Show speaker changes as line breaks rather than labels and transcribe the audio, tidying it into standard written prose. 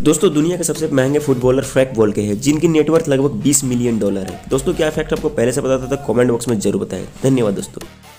दोस्तों दुनिया के सबसे महंगे फुटबॉलर फ्रैंक वोल्के हैं, जिनकी नेटवर्थ लगभग $20 मिलियन है। दोस्तों क्या फैक्ट आपको पहले से पता था? कमेंट बॉक्स में जरूर बताएं। धन्यवाद दोस्तों।